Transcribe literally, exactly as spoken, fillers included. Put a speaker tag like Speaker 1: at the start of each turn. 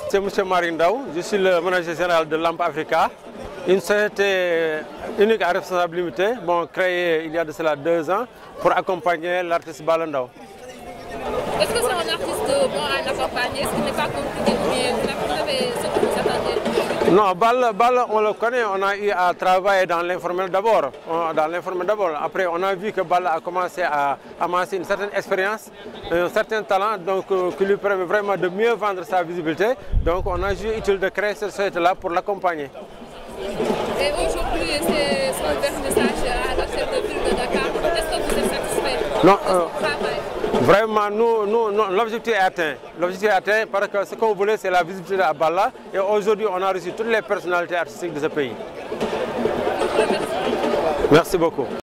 Speaker 1: C'est M. Marindaou, je suis le manager général de Lamp Africa, une société unique à responsabilité limitée, bon, créée il y a de cela deux ans pour accompagner l'artiste Balla Ndao.
Speaker 2: Est-ce que c'est un artiste bon à accompagner? Est-ce qu'il n'est pas compliqué ou bien vous avez ce que vous attendez?
Speaker 1: Non, Balla, Balla, on le connaît, on a eu à travailler dans l'informel d'abord. Dans l'informel d'abord. Après, on a vu que Balla a commencé à amasser une certaine expérience, un certain talent, donc euh, qui lui permet vraiment de mieux vendre sa visibilité. Donc, on a jugé utile de créer cette société-là pour l'accompagner.
Speaker 2: Et aujourd'hui, c'est son vernissage à l'hôtel de ville de Dakar. Est-ce que vous êtes satisfait
Speaker 1: Non,
Speaker 2: de
Speaker 1: euh,
Speaker 2: son travail?
Speaker 1: Vraiment, nous, nous, nous l'objectif est atteint. L'objectif est atteint parce que ce qu'on voulait, c'est la visibilité à Balla. Et aujourd'hui, on a reçu toutes les personnalités artistiques de ce pays. Merci beaucoup.